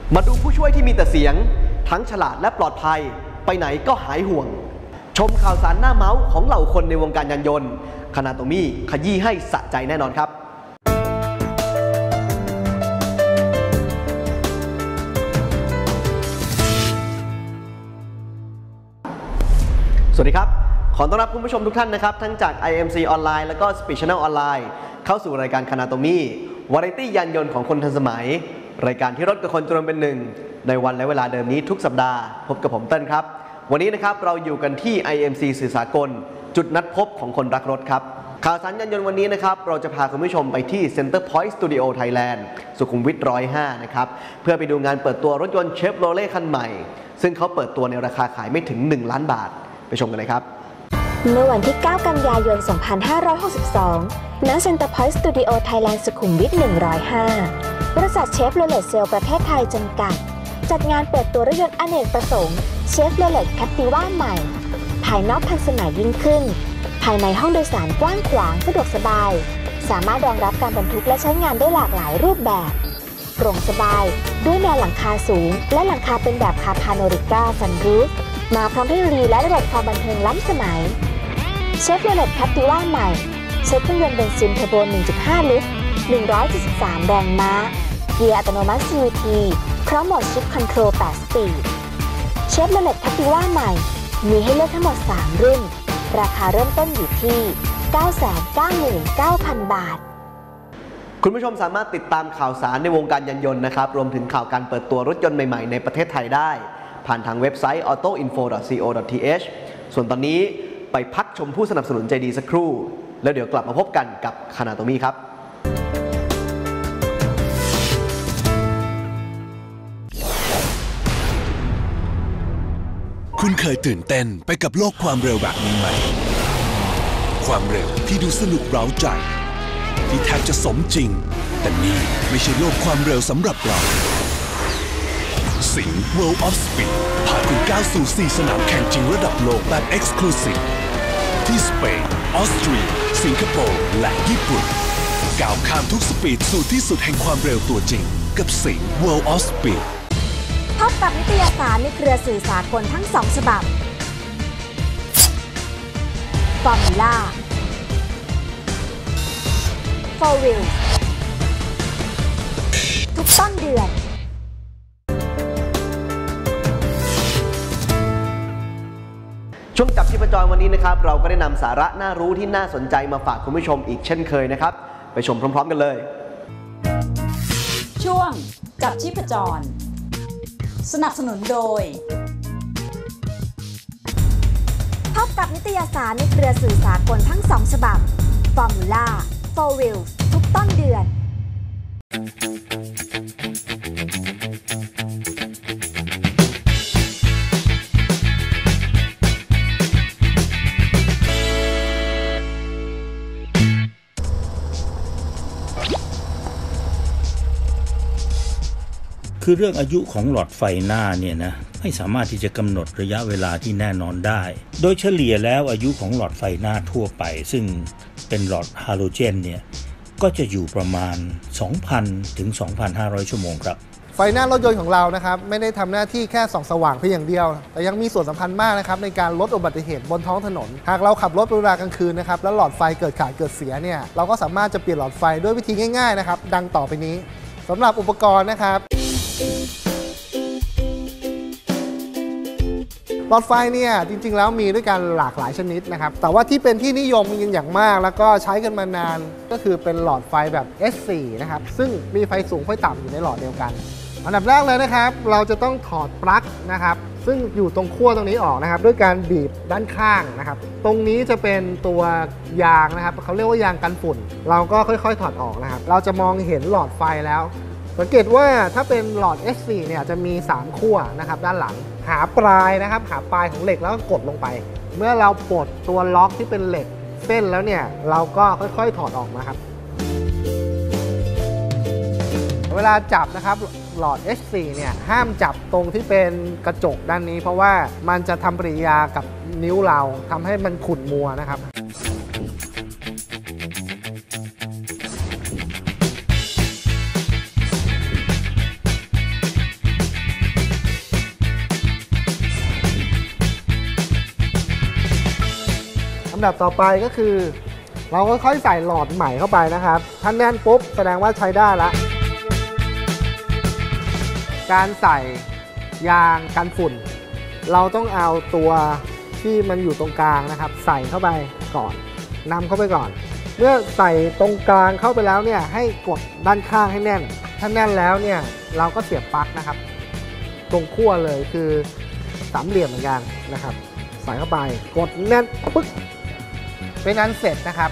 มาดูผู้ช่วยที่มีแต่เสียงทั้งฉลาดและปลอดภัยไปไหนก็หายห่วงชมข่าวสารหน้าเมาส์ของเหล่าคนในวงการยานยนต์คณาโตมี่ขยี้ให้สะใจแน่นอนครับสวัสดีครับขอต้อนรับคุณผู้ชมทุกท่านนะครับทั้งจาก IMC ออนไลน์และก็ Speed Channel ออนไลน์เข้าสู่รายการคณาโตมี่วาไรตี้ยานยนต์ของคนทันสมัยรายการที่รถกับคนจนเป็นหนึ่งในวันและเวลาเดิมนี้ทุกสัปดาห์พบกับผมเต้นครับวันนี้นะครับเราอยู่กันที่ IMC สื่อสากลจุดนัดพบของคนรักรถครับข่าวสารยานยนต์วันนี้นะครับเราจะพาคุณผู้ชมไปที่ Center Point Studio Thailand สุขุมวิท 105 นะครับเพื่อไปดูงานเปิดตัวรถยนต์ Chevrolet คันใหม่ซึ่งเขาเปิดตัวในราคาขายไม่ถึง1 ล้านบาทไปชมกันเลยครับเมื่อวันที่ 9 กันยายน 2562 ณ Center Point Studio Thailand สุขุมวิท 105 บริษัท Chevrolet Sales ประเทศไทยจำกัดจัดงานเปิดตัวรถยนต์อเนกประสงค์ Chevrolet Captiva ใหม่ภายนอกทันสมัยยิ่งขึ้นภายในห้องโดยสารกว้างขวางสะดวกสบายสามารถรองรับการบรรทุกและใช้งานได้หลากหลายรูปแบบโปร่งสบายด้วยแนวหลังคาสูงและหลังคาเป็นแบบคาพาโนริก้าซันรูฟมาพร้อมเทคโนโลยีและระบบความบันเทิงล้ำสมัย Chevrolet Captiva ใหม่ใช้เครื่องยนต์เบนซินเทอร์โบ 1.5 ลิตร 173 แรงม้าเกียร์อัตโนมัติ CVT พร้อมโหมดชิปคอนโทรล 8 สปีด Chevrolet Captiva ใหม่มีให้เลือกทั้งหมด 3 รุ่นราคาเริ่มต้นอยู่ที่ 999,000 บาทคุณผู้ชมสามารถติดตามข่าวสารในวงการยานยนต์นะครับรวมถึงข่าวการเปิดตัวรถยนต์ใหม่ๆในประเทศไทยได้ผ่านทางเว็บไซต์ autoinfo.co.th ส่วนตอนนี้ไปพักชมผู้สนับสนุนใจดีสักครู่แล้วเดี๋ยวกลับมาพบกันกับคณาโตมี่ครับคุณเคยตื่นเต้นไปกับโลกความเร็วแบบนี้ไหมความเร็วที่ดูสนุกเร้าใจที่แทบจะสมจริงแต่นี่ไม่ใช่โลกความเร็วสำหรับเราสิงห์ World of Speed พาคุณก้าวสู่4 สนามแข่งจริงระดับโลกแบบ Exclusive ที่สเปนออสเตรียสิงคโปร์และญี่ปุ่นก้าวข้ามทุกสปีดสู่ที่สุดแห่งความเร็วตัวจริงกับสิงห์ World of Speed พบกับนิตยสารในเครือสื่อสากลทั้ง2 ฉบับ Formula Four Wheels ทุกต้นเดือนช่วงจับชีพจรวันนี้นะครับเราก็ได้นำสาระน่ารู้ที่น่าสนใจมาฝากคุณผู้ชมอีกเช่นเคยนะครับไปชมพร้อมๆกันเลยช่วงจับชีพจรสนับสนุนโดยพบกับนิตยสารในเครือสื่อสากลทั้ง2 ฉบับ Formula Four Wheels ทุกต้นเดือนคือเรื่องอายุของหลอดไฟหน้าเนี่ยนะไม่สามารถที่จะกำหนดระยะเวลาที่แน่นอนได้โดยเฉลี่ยแล้วอายุของหลอดไฟหน้าทั่วไปซึ่งเป็นหลอดฮาโลเจนเนี่ยก็จะอยู่ประมาณ 2,000 ถึง 2,500 ชั่วโมงครับไฟหน้ารถยนต์ของเรานะครับไม่ได้ทำหน้าที่แค่ส่องสว่างเพียงอย่างเดียวแต่ยังมีส่วนสำคัญมากนะครับในการลดอุบัติเหตุบนท้องถนนหากเราขับรถเป็นเวลากลางคืนนะครับแล้วหลอดไฟเกิดขาดเกิดเสียเนี่ยเราก็สามารถจะเปลี่ยนหลอดไฟด้วยวิธีง่ายๆนะครับดังต่อไปนี้สำหรับอุปกรณ์นะครับหลอดไฟเนี่ยจริงๆแล้วมีด้วยกันหลากหลายชนิดนะครับแต่ว่าที่เป็นที่นิยมอย่างมากแล้วก็ใช้กันมานานก็คือเป็นหลอดไฟแบบ S4 นะครับซึ่งมีไฟสูงไฟต่ำอยู่ในหลอดเดียวกันอันดับแรกเลยนะครับเราจะต้องถอดปลั๊กนะครับซึ่งอยู่ตรงขั้วตรงนี้ออกนะครับด้วยการบีบด้านข้างนะครับตรงนี้จะเป็นตัวยางนะครับเขาเรียกว่ายางกันฝุ่นเราก็ค่อยๆถอดออกนะครับเราจะมองเห็นหลอดไฟแล้วสังเกตว่าถ้าเป็นหลอด S4 เนี่ยจะมี3ขั้วนะครับด้านหลังหาปลายนะครับหาปลายของเหล็กแล้วก็กดลงไปเมื่อเราปลดตัวล็อกที่เป็นเหล็กเส้นแล้วเนี่ยเราก็ค่อยๆถอดออกมาครับเวลาจับนะครับหลอด S4 เนี่ยห้ามจับตรงที่เป็นกระจกด้านนี้เพราะว่ามันจะทำปฏิกิริยากับนิ้วเราทำให้มันขุ่นมัวนะครับอันดับต่อไปก็คือเราก็ค่อยใส่หลอดใหม่เข้าไปนะครับถ้าแน่นปุ๊บแสดงว่าใช้ได้แล้วการใส่ยางกันฝุ่นเราต้องเอาตัวที่มันอยู่ตรงกลางนะครับใส่เข้าไปก่อนนำเข้าไปก่อนเมื่อใส่ตรงกลางเข้าไปแล้วเนี่ยให้กดด้านข้างให้แน่นถ้าแน่นแล้วเนี่ยเราก็เสียบปลั๊กนะครับตรงขั้วเลยคือสามเหลี่ยมเหมือนกันนะครับใส่เข้าไปกดแน่นปึ๊กเป็นอันเสร็จนะครับ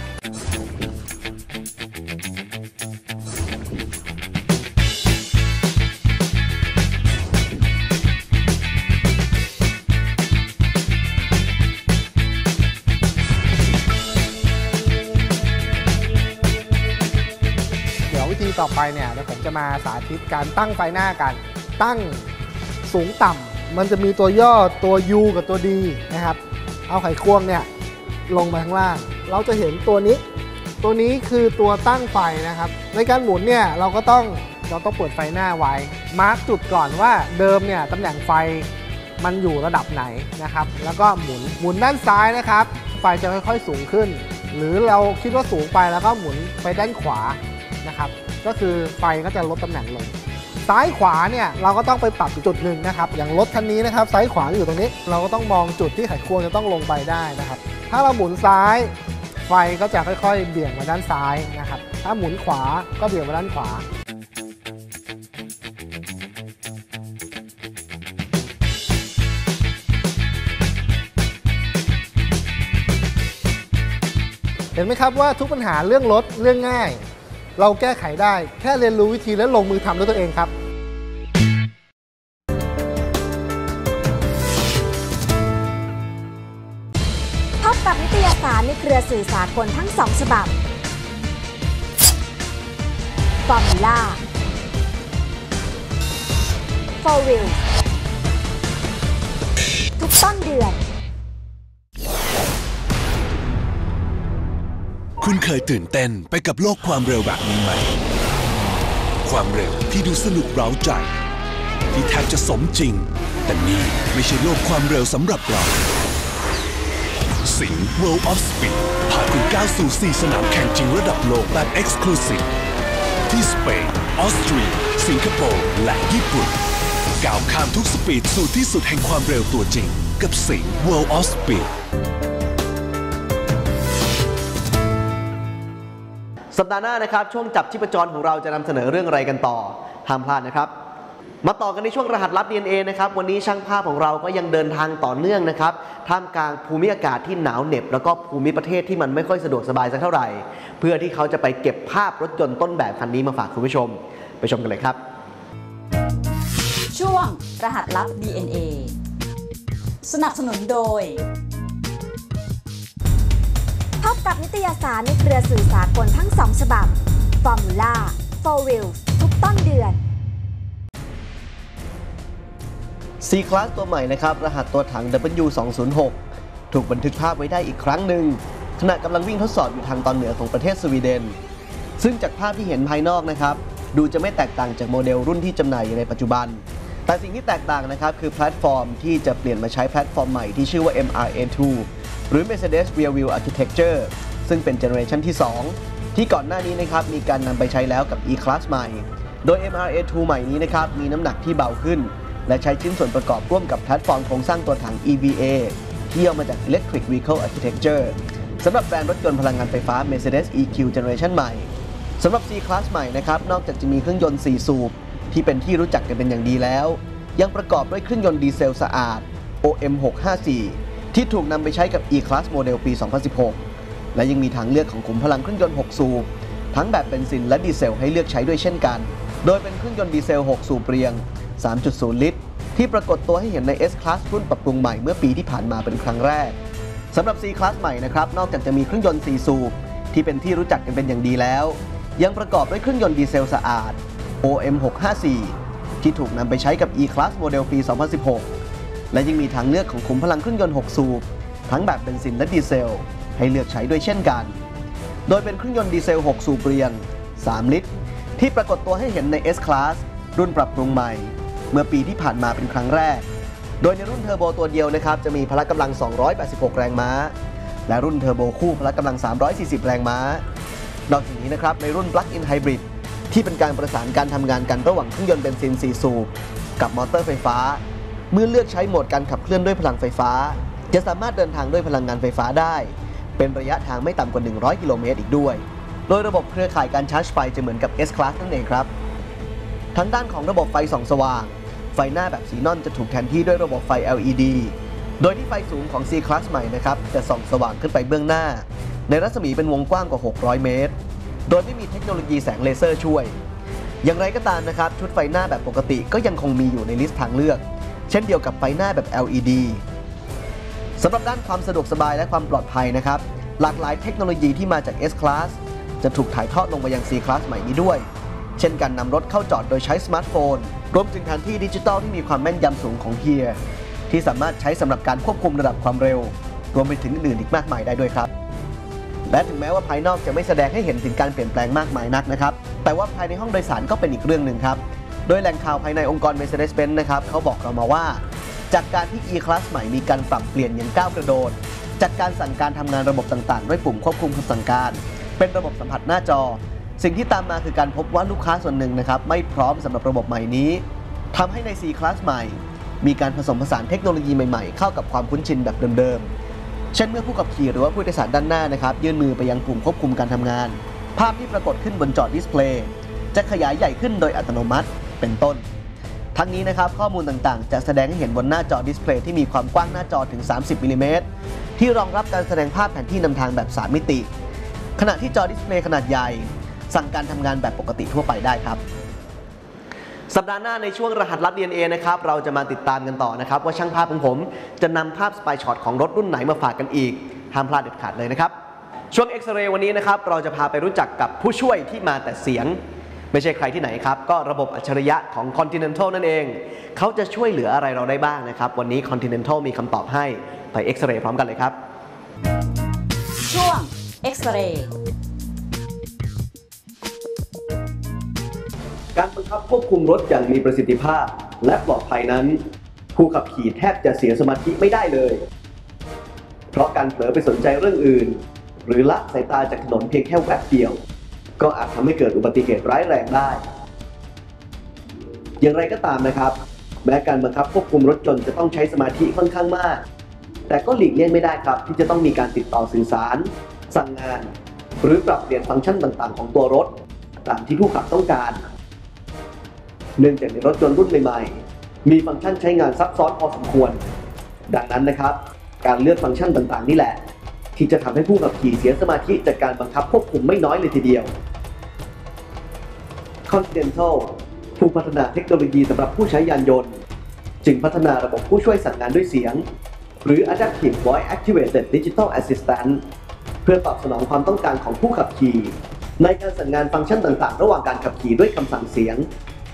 วิธีต่อไปเนี่ยเดี๋ยวผมจะมาสาธิตการตั้งไฟหน้ากันตั้งสูงต่ำมันจะมีตัวย่อตัว U กับตัว D นะครับเอาไขควงเนี่ยลงมาข้างล่างเราจะเห็นตัวนี้คือตัวตั้งไฟนะครับในการหมุนเนี่ยเราต้องเปิดไฟหน้าไว้มาร์กจุดก่อนว่าเดิมเนี่ยตำแหน่งไฟมันอยู่ระดับไหนนะครับแล้วก็หมุนด้านซ้ายนะครับไฟจะค่อยๆสูงขึ้นหรือเราคิดว่าสูงไปแล้วก็หมุนไปด้านขวานะครับก็คือไฟก็จะลดตำแหน่งลงซ้ายขวาเนี่ยเราก็ต้องไปปรับจุดหนึ่งนะครับอย่างรถคันนี้นะครับซ้ายขวาอยู่ตรงนี้เราก็ต้องมองจุดที่ไขควงจะต้องลงไปได้นะครับถ้าเราหมุนซ้ายไฟก็จะค่อยๆเบี่ยงมาด้านซ้ายนะครับถ้าหมุนขวาก็เบี่ยงมาด้านขวาเห็นไหมครับว่าทุกปัญหาเรื่องรถเรื่องง่ายเราแก้ไขได้แค่เรียนรู้วิธีและลงมือทำด้วยตัวเองครับพบกับนิตยสารในเครือสื่อสากลทั้ง2ฉบับ Formula Four Wheels ทุกต้นเดือนคุณเคยตื่นเต้นไปกับโลกความเร็วแบบนี้ไหมความเร็วที่ดูสนุกเร้าใจที่แทบจะสมจริงแต่นี่ไม่ใช่โลกความเร็วสำหรับเราสิงห์ World of Speed พาคุณก้าวสู่ 4 สนามแข่งจริงระดับโลกแบบ Exclusive ที่สเปนออสเตรียสิงคโปร์และญี่ปุ่นก้าวข้ามทุกสปีดสู่ที่สุดแห่งความเร็วตัวจริงกับสิงห์ World of Speed สัปดาห์หน้านะครับช่วงจับชีพจรของเราจะนำเสนอเรื่องอะไรกันต่อห้ามพลาดนะครับมาต่อกันในช่วงรหัสลับ DNA นะครับวันนี้ช่างภาพของเราก็ยังเดินทางต่อเนื่องนะครับท่ามกลางภูมิอากาศที่หนาวเหน็บแล้วก็ภูมิประเทศที่มันไม่ค่อยสะดวกสบายสักเท่าไหร่เพื่อที่เขาจะไปเก็บภาพรถยนต์ต้นแบบคันนี้มาฝากคุณผู้ชมไปชมกันเลยครับช่วงรหัสลับ DNA สนับสนุนโดยพบกับนิตยสารในเครือสื่อสากลทั้ง2ฉบับ Formula Four Wheels ทุกต้นเดือน C-Class ตัวใหม่นะครับรหัสตัวถัง W206 ถูกบันทึกภาพไว้ได้อีกครั้งหนึ่งขณะกำลังวิ่งทดสอบอยู่ทางตอนเหนือของประเทศสวีเดนซึ่งจากภาพที่เห็นภายนอกนะครับดูจะไม่แตกต่างจากโมเดลรุ่นที่จำหน่ายอยู่ในปัจจุบันแต่สิ่งที่แตกต่างนะครับคือแพลตฟอร์มที่จะเปลี่ยนมาใช้แพลตฟอร์มใหม่ที่ชื่อว่า MRA2 หรือ Mercedes Rear Wheel Architecture ซึ่งเป็นเจเนอเรชันที่ 2 ที่ก่อนหน้านี้นะครับมีการนำไปใช้แล้วกับ E-Class ใหม่โดย MRA2 ใหม่นี้นะครับมีน้ำหนักที่เบาขึ้นและใช้ชิ้นส่วนประกอบร่วมกับแพลตฟอร์มโครงสร้างตัวถัง EVA ที่ย่อมาจาก Electric Vehicle Architecture สำหรับแบรนด์รถยนต์พลังงานไฟฟ้า Mercedes EQ Generation ใหม่สำหรับ C-Class ใหม่นะครับนอกจากจะมีเครื่องยนต์ 4 สูบที่เป็นที่รู้จักกันเป็นอย่างดีแล้วยังประกอบด้วยเครื่องยนต์ดีเซลสะอาด OM654 ที่ถูกนำไปใช้กับ E-Class โมเดลปี 2016 และยังมีทางเลือกของขุมพลังเครื่องยนต์ 6 สูบทั้งแบบเบนซินและดีเซลให้เลือกใช้ด้วยเช่นกันโดยเป็นเครื่องยนต์ดีเซล 6 สูบเรียง 3.0 ลิตรที่ปรากฏตัวให้เห็นใน S-Class รุ่นปรับปรุงใหม่เมื่อปีที่ผ่านมาเป็นครั้งแรกสำหรับ C-Class ใหม่นะครับนอกจากจะมีเครื่องยนต์ 4 สูบที่เป็นที่รู้จักกันเป็นอย่างดีแล้วยังประกอบด้วยเครื่องยนต์ดีเซลสะอาด OM654 ที่ถูกนำไปใช้กับ E-Class โมเดลปี 2016 และยังมีทางเลือกของขุมพลังเครื่องยนต์ 6 สูบทั้งแบบเบนซินและดีเซลให้เลือกใช้ด้วยเช่นกันโดยเป็นเครื่องยนต์ดีเซล 6 สูบเรียง 3 ลิตรที่ปรากฏตัวให้เห็นใน S-Class รุ่นปรับปรุงใหม่เมื่อปีที่ผ่านมาเป็นครั้งแรกโดยในรุ่นเทอร์โบตัวเดียวนะครับจะมีพละกำลัง286แรงม้าและรุ่นเทอร์โบคู่พละกำลัง340 แรงม้านอกจากนี้นะครับในรุ่น Plug-in Hybrid ที่เป็นการประสานการทำงานกันระหว่างเครื่องยนต์เบนซิน4สูบกับมอเตอร์ไฟฟ้าเมื่อเลือกใช้โหมดการขับเคลื่อนด้วยพลังไฟฟ้าจะสามารถเดินทางด้วยพลังงานไฟฟ้าได้เป็นระยะทางไม่ต่ำกว่า100กิโลเมตรอีกด้วยโดยระบบเครือข่ายการชาร์จไฟจะเหมือนกับ S-Class นั่นเองครับทางด้านของระบบไฟส่องสว่างไฟหน้าแบบสีนอนจะถูกแทนที่ด้วยระบบไฟ LED โดยที่ไฟสูงของ C-Class ใหม่นะครับจะส่องสว่างขึ้นไปเบื้องหน้าในรัศมีเป็นวงกว้างกว่า600เมตรโดยไม่มีเทคโนโลยีแสงเลเซอร์ช่วยอย่างไรก็ตามนะครับชุดไฟหน้าแบบปกติก็ยังคงมีอยู่ในลิสต์ทางเลือกเช่นเดียวกับไฟหน้าแบบ LED สำหรับด้านความสะดวกสบายและความปลอดภัยนะครับหลากหลายเทคโนโลยีที่มาจาก S-Class จะถูกถ่ายทอดลงมายัง C-Class ใหม่นี้ด้วยเช่นการนำรถเข้าจอดโดยใช้สมาร์ทโฟนรวมถึงแผนที่ดิจิทัลที่มีความแม่นยำสูงของ HERE ที่สามารถใช้สำหรับการควบคุมระดับความเร็วรวมไปถึงอื่นอีกมากมายได้ด้วยครับและถึงแม้ว่าภายนอกจะไม่แสดงให้เห็นถึงการเปลี่ยนแปลงมากมายนักนะครับแต่ว่าภายในห้องโดยสารก็เป็นอีกเรื่องหนึ่งครับโดยแหล่งข่าวภายในองค์กร Mercedes-Benz นะครับเขาบอกเรามาว่าจากการที่ E-Class ใหม่มีการปรับเปลี่ยนอย่างก้าวกระโดดจากการสั่งการทำงานระบบต่างๆด้วยปุ่มควบคุมคำสั่งการเป็นระบบสัมผัสหน้าจอสิ่งที่ตามมาคือการพบว่าลูกค้าส่วนหนึ่งนะครับไม่พร้อมสำหรับระบบใหม่นี้ทำให้ใน C-Class ใหม่มีการผสมผสานเทคโนโลยีใหม่ๆเข้ากับความคุ้นชินแบบเดิมๆเช่นเมื่อผู้ขับขี่หรือว่าผู้โดยสารด้านหน้านะครับยื่นมือไปยังปุ่มควบคุมการทำงานภาพที่ปรากฏขึ้นบนจอดิสเพลย์จะขยายใหญ่ขึ้นโดยอัตโนมัติเป็นต้นทั้งนี้นะครับข้อมูลต่างๆจะแสดงให้เห็นบนหน้าจอดิสเพลย์ที่มีความกว้างหน้าจอถึง30มิลลิเมตรที่รองรับการแสดงภาพแผนที่นำทางแบบ3มิติขณะที่จอดิสเพลย์ขนาดใหญ่สั่งการทำงานแบบปกติทั่วไปได้ครับสัปดาห์หน้าในช่วงรหัสลับ DNA นะครับเราจะมาติดตามกันต่อนะครับว่าช่างภาพของผมจะนำภาพสปายช็อตของรถรุ่นไหนมาฝากกันอีกห้ามพลาดเด็ดขาดเลยนะครับช่วงเอ็กซเรย์วันนี้นะครับเราจะพาไปรู้จักกับผู้ช่วยที่มาแต่เสียงไม่ใช่ใครที่ไหนครับก็ระบบอัจฉริยะของ Continental นั่นเองเขาจะช่วยเหลืออะไรเราได้บ้างนะครับวันนี้ Continental มีคำตอบให้ไปเอ็กซเรย์พร้อมกันเลยครับช่วงเอ็กซเรย์การบังคับควบคุมรถอย่างมีประสิทธิภาพและปลอดภัยนั้นผู้ขับขี่แทบจะเสียสมาธิไม่ได้เลยเพราะการเผลอไปสนใจเรื่องอื่นหรือละสายตาจากถนนเพียงแค่แวบเดียวก็อาจทำให้เกิดอุบัติเหตุร้ายแรงได้อย่างไรก็ตามนะครับแม้การบังคับควบคุมรถยนต์จะต้องใช้สมาธิค่อนข้างมากแต่ก็หลีกเลี่ยงไม่ได้ครับที่จะต้องมีการติดต่อสื่อสารสั่งงานหรือปรับเปลี่ยนฟังก์ชันต่างๆของตัวรถตามที่ผู้ขับต้องการเนื่องจากในรถยนต์รุ่นใหม่ๆมีฟังก์ชันใช้งานซับซ้อนพอสมควรดังนั้นนะครับการเลือกฟังก์ชันต่างๆนี่แหละที่จะทำให้ผู้ขับขี่เสียสมาธิจากการบังคับควบคุมไม่น้อยเลยทีเดียว Continental ผู้พัฒนาเทคโนโลยีสำหรับผู้ใช้ยานยนต์จึงพัฒนาระบบผู้ช่วยสั่งงานด้วยเสียงหรือ Adaptive Voice Activated Digital Assistant เพื่อตอบสนองความต้องการของผู้ขับขี่ในการสั่งงานฟังก์ชันต่างๆระหว่างการขับขี่ด้วยคำสั่งเสียง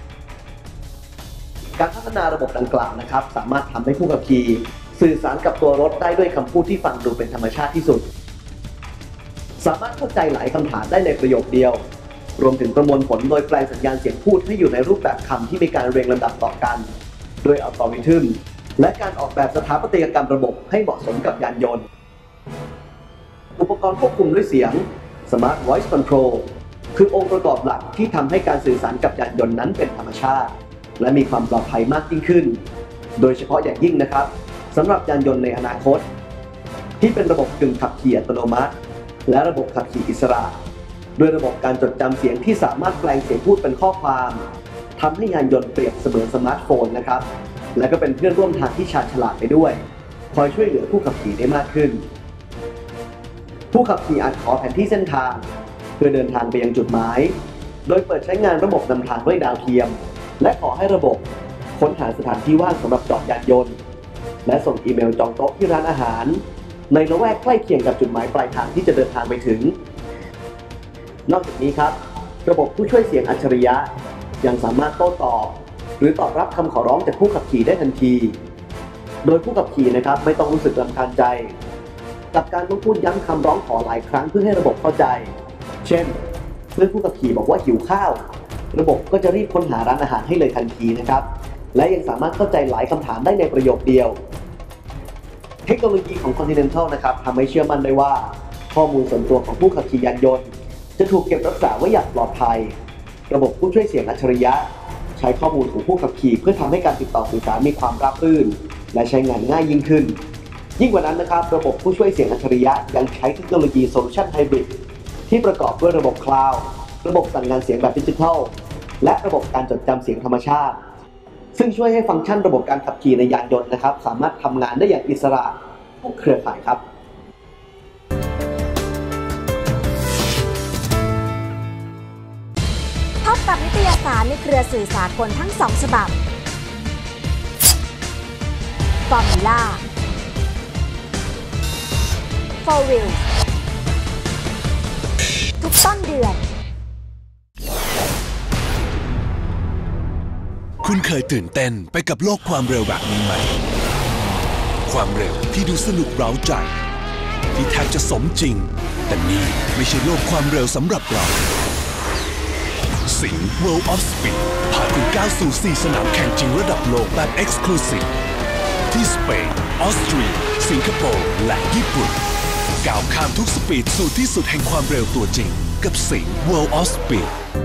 การพัฒนาระบบดังกล่าวนะครับสามารถทำให้ผู้ขับขี่สื่อสารกับตัวรถได้ด้วยคำพูดที่ฟังดูเป็นธรรมชาติที่สุดสามารถเข้าใจหลายคำถามได้ในประโยคเดียวรวมถึงประมวลผลโดยแปลงสัญญาณเสียงพูดให้อยู่ในรูปแบบคำที่มีการเรียงลำดับต่อกันด้วยอัลกอริทึมและการออกแบบสถาปัตยกรรมระบบให้เหมาะสมกับยานยนต์อุปกรณ์ควบคุมด้วยเสียง Smart Voice Control คือองค์ประกอบหลักที่ทำให้การสื่อสารกับยานยนต์นั้นเป็นธรรมชาติและมีความปลอดภัยมากยิ่งขึ้นโดยเฉพาะอย่างยิ่งนะครับสำหรับยานยนต์ในอนาคตที่เป็นระบบกึ่งขับขี่อัตโนมัติและระบบขับขี่อิสระด้วยระบบการจดจำเสียงที่สามารถแปลงเสียงพูดเป็นข้อความทำให้ยานยนต์เปรียบเสมือนสมาร์ทโฟนนะครับและก็เป็นเพื่อนร่วมทางที่ชาญฉลาดไปด้วยคอยช่วยเหลือผู้ขับขี่ได้มากขึ้นผู้ขับขี่อาจขอแผนที่เส้นทางเพื่อเดินทางไปยังจุดหมายโดยเปิดใช้งานระบบนำทางด้วยดาวเทียมและขอให้ระบบค้นหาสถานที่ว่างสำหรับจอดยานยนต์และส่งอีเมลจองโต๊ะที่ร้านอาหารในละแวกใกล้เคียงกับจุดหมายปลายทางที่จะเดินทางไปถึงนอกจากนี้ครับระบบผู้ช่วยเสียงอัจฉริยะยังสามารถโต้ตอบหรือตอบรับคำขอร้องจากผู้ขับขี่ได้ทันทีโดยผู้ขับขี่นะครับไม่ต้องรู้สึกรำคาญใจกับการต้องพูดย้ำคำร้องขอหลายครั้งเพื่อให้ระบบเข้าใจเช่นเมื่อผู้ขับขี่บอกว่าหิวข้าวระบบก็จะรีบค้นหาร้านอาหารให้เลยทันทีนะครับและยังสามารถเข้าใจหลายคำถามได้ในประโยคเดียวเทคโนโลยีของ Continental นะครับทำให้เชื่อมั่นได้ว่าข้อมูลส่วนตัวของผู้ขับขี่ยานยนต์จะถูกเก็บรักษาไว้อย่างปลอดภัยระบบผู้ช่วยเสียงอัจฉริยะใช้ข้อมูลของผู้ขับขี่เพื่อทำให้การติดต่อสื่อสารมีความราบรื่นและใช้งานง่ายยิ่งขึ้นยิ่งกว่านั้นนะครับระบบผู้ช่วยเสียงอัจฉริยะยังใช้เทคโนโลยีโซลูชันไฮบริดที่ประกอบด้วยระบบคลาวด์ระบบสั่งงานเสียงแบบดิจิทัลและระบบการจดจำเสียงธรรมชาติซึ่งช่วยให้ฟังก์ชันระบบการขับขี่ในยานยนต์นะครับสามารถทำงานได้อย่างอิสระทุกเครือข่ายครับพบกับนิตยสารในเครือสื่อสากลทั้ง2ฉบับ Formula Four Wheels ทุกต้นเดือนคุณเคยตื่นเต้นไปกับโลกความเร็วแบบนี้ไหมความเร็วที่ดูสนุกเร้าใจที่แทบจะสมจริงแต่นี่ไม่ใช่โลกความเร็วสำหรับเราสิงห์ World of Speed พาคุณก้าวสู่4สนามแข่งจริงระดับโลกแบบ Exclusive ที่สเปนออสเตรียสิงคโปร์และญี่ปุ่นก้าวข้ามทุกสปีดสู่ที่สุดแห่งความเร็วตัวจริงกับสิงห์ World of Speed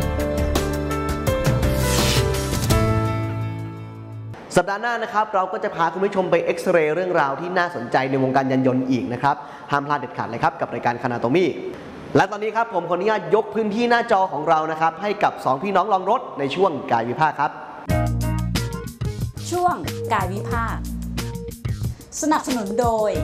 สัปดาห์หน้านะครับเราก็จะพาคุณผู้ชมไปเอ็กซเรย์เรื่องราวที่น่าสนใจในวงการยานยนต์อีกนะครับห้ามพลาดเด็ดขาดเลยครับกับรายการคานาโตมี่และตอนนี้ครับผมขออนุญาตยกพื้นที่หน้าจอของเรานะครับให้กับ2พี่น้องลองรถในช่วงกายวิภาคครับช่วงกายวิภาคสนับสนุนโดย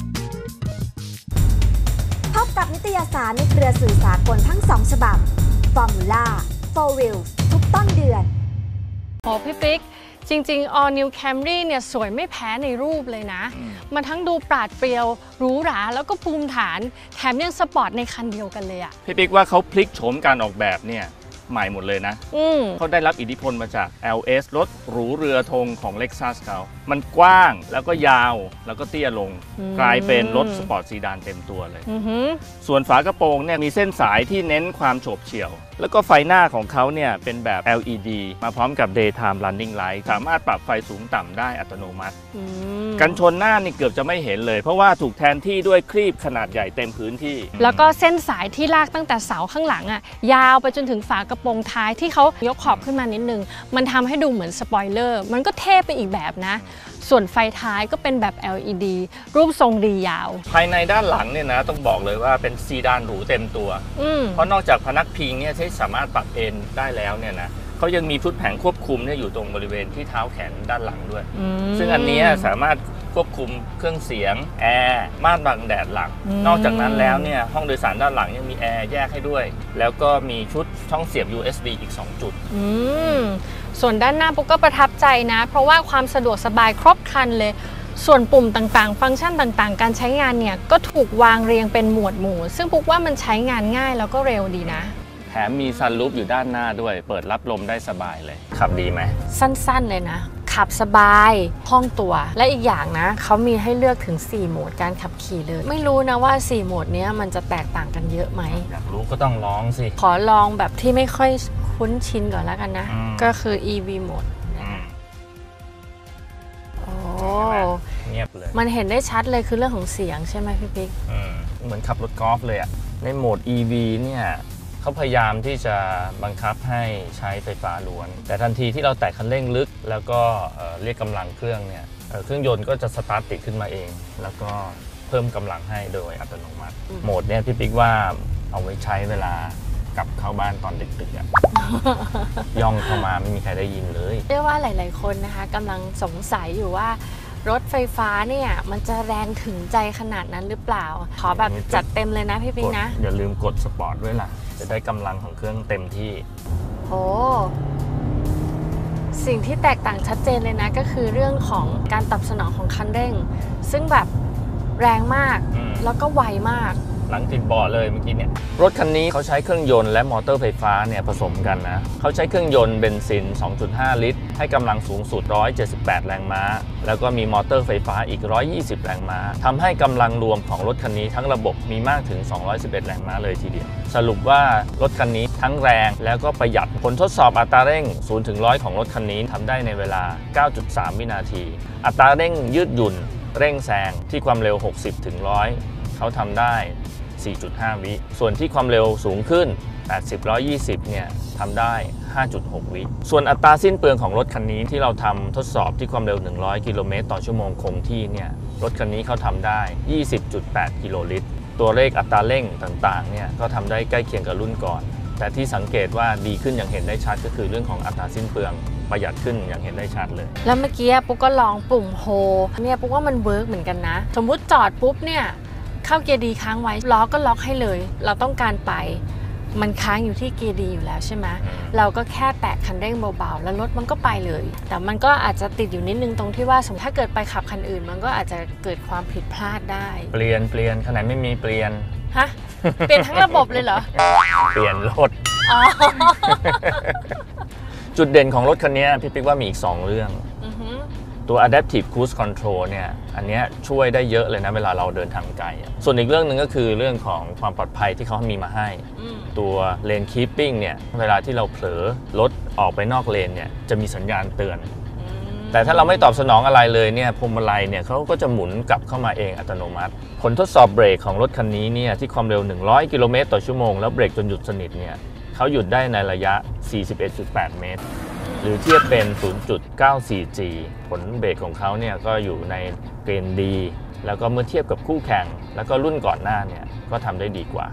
พบกับนิตยสารในเครือสื่อสากลทั้ง2ฉบับ Formula Four Wheels ทุกต้นเดือนโอ้พี่ปิ๊กจริงๆ All New Camry เนี่ยสวยไม่แพ้ในรูปเลยนะมันทั้งดูปราดเปรียวหรูหราแล้วก็ภูมิฐานแถมยังสปอร์ตในคันเดียวกันเลยอะพี่ปิ๊กว่าเขาพลิกโฉมการออกแบบเนี่ยใหม่หมดเลยนะเขาได้รับอิทธิพลมาจาก LS รถหรูเรือธงของ Lexus เขามันกว้างแล้วก็ยาวแล้วก็เตี้ยลงกลายเป็นรถสปอร์ตซีดานเต็มตัวเลยส่วนฝากระโปรงเนี่ยมีเส้นสายที่เน้นความโฉบเฉี่ยวแล้วก็ไฟหน้าของเขาเนี่ยเป็นแบบ LED มาพร้อมกับ Daytime Running Light สามารถปรับไฟสูงต่ำได้อัตโนมัติกันชนหน้านี่เกือบจะไม่เห็นเลยเพราะว่าถูกแทนที่ด้วยครีบขนาดใหญ่เต็มพื้นที่แล้วก็เส้นสายที่ลากตั้งแต่เสาข้างหลังอ่ะยาวไปจนถึงฝากระโปรงท้ายที่เขายกขอบขึ้นมานิดนึงมันทำให้ดูเหมือนสปอยเลอร์มันก็เท่ไปอีกแบบนะส่วนไฟท้ายก็เป็นแบบ LED รูปทรงดียาวภายในด้านหลังเนี่ยนะต้องบอกเลยว่าเป็นซีดานหรูเต็มตัวเพราะนอกจากพนักพิงเนี่ยที่สามารถปรับเอนได้แล้วเนี่ยนะเขายังมีชุดแผงควบคุมเนี่ยอยู่ตรงบริเวณที่เท้าแขนด้านหลังด้วยซึ่งอันนี้สามารถควบคุมเครื่องเสียงแอร์ม่านบังแดดหลังนอกจากนั้นแล้วเนี่ยห้องโดยสารด้านหลังยังมีแอร์แยกให้ด้วยแล้วก็มีชุดช่องเสียบ USB อีก2จุดส่วนด้านหน้าปุ๊กก็ประทับใจนะเพราะว่าความสะดวกสบายครบครันเลยส่วนปุ่มต่างๆฟังก์ชันต่างๆการใช้งานเนี่ยก็ถูกวางเรียงเป็นหมวดหมู่ซึ่งปุ๊กว่ามันใช้งานง่ายแล้วก็เร็วดีนะแถมมีซันรูฟอยู่ด้านหน้าด้วยเปิดรับลมได้สบายเลยขับดีไหมสั้นๆเลยนะขับสบายคล่องตัวและอีกอย่างนะเขามีให้เลือกถึง4โหมดการขับขี่เลยไม่รู้นะว่า4โหมดนี้มันจะแตกต่างกันเยอะไหมอยากรู้ก็ต้องลองสิขอลองแบบที่ไม่ค่อยคุ้นชินก่อนแล้วกันนะก็คือ EV โหมดโอ้เงียบเลยมันเห็นได้ชัดเลยคือเรื่องของเสียงใช่ไหมพี่ปิ๊กเหมือนขับรถกอล์ฟเลยอะในโหมด EV เนี่ยเขาพยายามที่จะบังคับให้ใช้ไฟฟ้าล้วนแต่ทันทีที่เราแตะคันเร่งลึกแล้วก็เรียกกำลังเครื่องเนี่ยเครื่องยนต์ก็จะสตาร์ทติดขึ้นมาเองแล้วก็เพิ่มกำลังให้โดยอัตโนมัติโหมดเนี่ยพี่ปิ๊กว่าเอาไว้ใช้เวลากลับเข้าบ้านตอนดึกๆย่องเข้ามาไม่มีใครได้ยินเลยเรียกว่าหลายๆคนนะคะกำลังสงสัยอยู่ว่ารถไฟฟ้าเนี่ยมันจะแรงถึงใจขนาดนั้นหรือเปล่าขอแบบจัดเต็มเลยนะพี่ปิ๊กนะอย่าลืมกดสปอร์ตด้วยล่ะจะได้กำลังของเครื่องเต็มที่โอ้สิ่งที่แตกต่างชัดเจนเลยนะก็คือเรื่องของการตอบสนองของคันเร่งซึ่งแบบแรงมากแล้วก็ไวมากหลังติดเบาะเลยเมื่อกี้เนี่ยรถคันนี้เขาใช้เครื่องยนต์และมอเตอร์ไฟฟ้าเนี่ยผสมกันนะเขาใช้เครื่องยนต์เบนซิน 2.5 ลิตรให้กำลังสูงสุด178แรงม้าแล้วก็มีมอเตอร์ไฟฟ้าอีก120แรงม้าทำให้กำลังรวมของรถคันนี้ทั้งระบบมีมากถึง211แรงม้าเลยทีเดียวสรุปว่ารถคันนี้ทั้งแรงแล้วก็ประหยัดผลทดสอบอัตราเร่ง 0-100 ของรถคันนี้ทำได้ในเวลา 9.3 วินาทีอัตราเร่งยืดหยุ่นเร่งแซงที่ความเร็ว 60 ถึง 100 เขาทำได้ 4.5 วิ ส่วนที่ความเร็วสูงขึ้น 80-120 เนี่ยทำได้ 5.6 วิ ส่วนอัตราสิ้นเปลืองของรถคันนี้ที่เราทำทดสอบที่ความเร็ว 100 กิโลเมตรต่อชั่วโมงคงที่เนี่ยรถคันนี้เขาทำได้ 20.8 กิโลลิตร ตัวเลขอัตราเร่งต่างๆเนี่ยก็ทำได้ใกล้เคียงกับรุ่นก่อน แต่ที่สังเกตว่าดีขึ้นอย่างเห็นได้ชัดก็คือเรื่องของอัตราสิ้นเปลืองประหยัดขึ้นอย่างเห็นได้ชัดเลยแล้วเมื่อกี้ปุ๊กก็ลองปุ่มโฮเนี่ยปุ๊กว่ามันเวิร์กเหมือนกันนะสมมุติจอดปุ๊บเนี่ยเข้าเกียร์ดีค้างไว้ล้อก็ล็อกให้เลยเราต้องการไปมันค้างอยู่ที่เกียร์ดีอยู่แล้วใช่ไหมเราก็แค่แตะคันเร่งเบาๆแล้วรถมันก็ไปเลยแต่มันก็อาจจะติดอยู่นิดนึงตรงที่ว่าสมมติถ้าเกิดไปขับคันอื่นมันก็อาจจะเกิดความผิดพลาดได้เปลี่ยนขนาดไม่มีเปลี่ยนฮะเปลี่ยนทั้งระบบเลยเหรอเปลี่ยนรถจุดเด่นของรถคันนี้พี่ปิ๊กว่ามีอีก2เรื่องตัว Adaptive Cruise Control เนี่ยอันนี้ช่วยได้เยอะเลยนะเวลาเราเดินทางไกลส่วนอีกเรื่องหนึ่งก็คือเรื่องของความปลอดภัยที่เขามีมาให้ตัว Lane Keeping เนี่ยเวลาที่เราเผลอรถออกไปนอกเลนเนี่ยจะมีสัญญาณเตือนแต่ถ้าเราไม่ตอบสนองอะไรเลยเนี่ยพวงมาลัยเนี่ยเขาก็จะหมุนกลับเข้ามาเองอัตโนมัติผลทดสอบเบรกของรถคันนี้เนี่ยที่ความเร็ว100 กิโลเมตรต่อชั่วโมงแล้วเบรกจนหยุดสนิทเนี่ยเขาหยุดได้ในระยะ 41.8 เมตรหรือเทียบเป็น 0.94G ผลเบรกของเขาเนี่ยก็อยู่ในเกณฑ์ดีแล้วก็เมื่อเทียบกับคู่แข่งแล้วก็รุ่นก่อนหน้าเนี่ยก็ทำได้ดีกว่า